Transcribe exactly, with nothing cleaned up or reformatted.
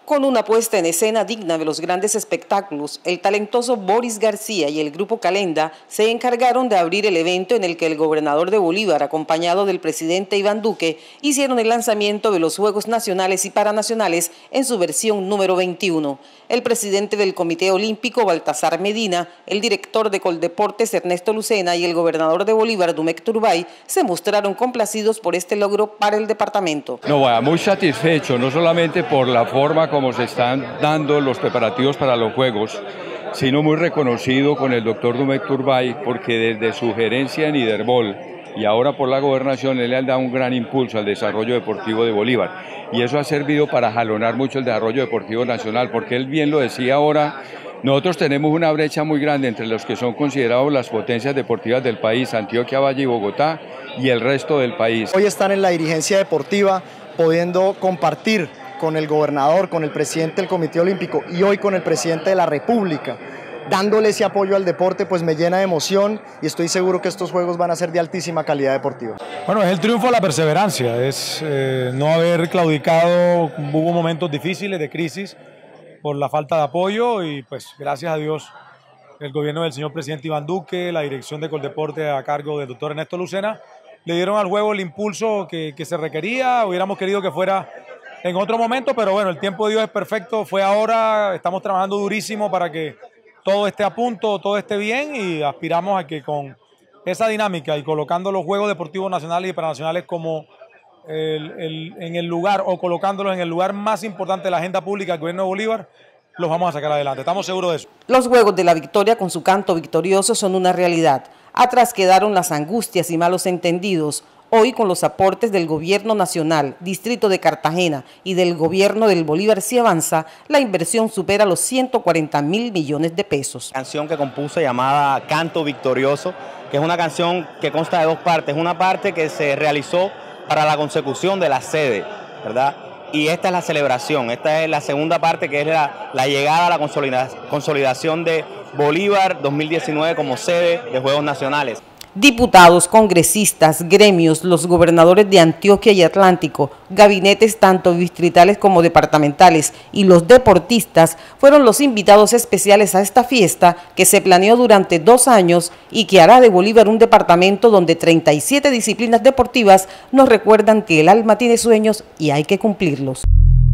Con una puesta en escena digna de los grandes espectáculos, el talentoso Boris García y el Grupo Calenda se encargaron de abrir el evento en el que el gobernador de Bolívar, acompañado del presidente Iván Duque, hicieron el lanzamiento de los Juegos Nacionales y Paranacionales en su versión número veintiuno. El presidente del Comité Olímpico, Baltasar Medina, el director de Coldeportes, Ernesto Lucena, y el gobernador de Bolívar, Dumec Turbay, se mostraron complacidos por este logro para el departamento. No, bueno, muy satisfecho, no solamente por la forma como se están dando los preparativos para los Juegos, sino muy reconocido con el doctor Dumec Turbay, porque desde su gerencia en Iderbol y ahora por la gobernación, él le ha dado un gran impulso al desarrollo deportivo de Bolívar. Y eso ha servido para jalonar mucho el desarrollo deportivo nacional, porque él bien lo decía ahora, nosotros tenemos una brecha muy grande entre los que son considerados las potencias deportivas del país, Antioquia, Valle y Bogotá, y el resto del país. Hoy están en la dirigencia deportiva pudiendo compartir con el gobernador, con el presidente del Comité Olímpico y hoy con el presidente de la República, dándole ese apoyo al deporte, pues me llena de emoción y estoy seguro que estos Juegos van a ser de altísima calidad deportiva. Bueno, es el triunfo de la perseverancia, es eh, no haber claudicado, hubo momentos difíciles de crisis por la falta de apoyo y pues gracias a Dios el gobierno del señor presidente Iván Duque, la dirección de Coldeporte a cargo del doctor Ernesto Lucena, le dieron al juego el impulso que, que se requería. Hubiéramos querido que fuera en otro momento, pero bueno, el tiempo de Dios es perfecto, fue ahora, estamos trabajando durísimo para que todo esté a punto, todo esté bien y aspiramos a que con esa dinámica y colocando los Juegos Deportivos Nacionales y Paranacionales como el, el, en el lugar o colocándolos en el lugar más importante de la agenda pública del gobierno de Bolívar, los vamos a sacar adelante, estamos seguros de eso. Los Juegos de la Victoria con su canto victorioso son una realidad. Atrás quedaron las angustias y malos entendidos. Hoy, con los aportes del Gobierno Nacional, Distrito de Cartagena y del Gobierno del Bolívar Si Avanza, la inversión supera los ciento cuarenta mil millones de pesos. Canción que compuse llamada Canto Victorioso, que es una canción que consta de dos partes. Una parte que se realizó para la consecución de la sede, ¿verdad? Y esta es la celebración, esta es la segunda parte que es la, la llegada a la consolidación de Bolívar dos mil diecinueve como sede de Juegos Nacionales. Diputados, congresistas, gremios, los gobernadores de Antioquia y Atlántico, gabinetes tanto distritales como departamentales y los deportistas fueron los invitados especiales a esta fiesta que se planeó durante dos años y que hará de Bolívar un departamento donde treinta y siete disciplinas deportivas nos recuerdan que el alma tiene sueños y hay que cumplirlos.